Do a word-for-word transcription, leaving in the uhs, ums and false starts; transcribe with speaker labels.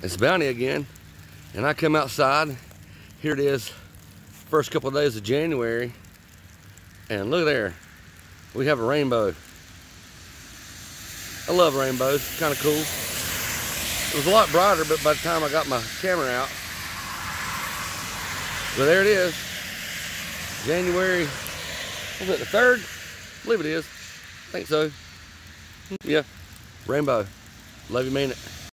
Speaker 1: It's Bounty again, and I come outside. Here it is, first couple of days of January, and look there, we have a rainbow. I love rainbows, kind of cool. It was a lot brighter, but by the time I got my camera out, but there it is, January, was it the third? I believe it is, I think so. Yeah, rainbow, love you, mean it.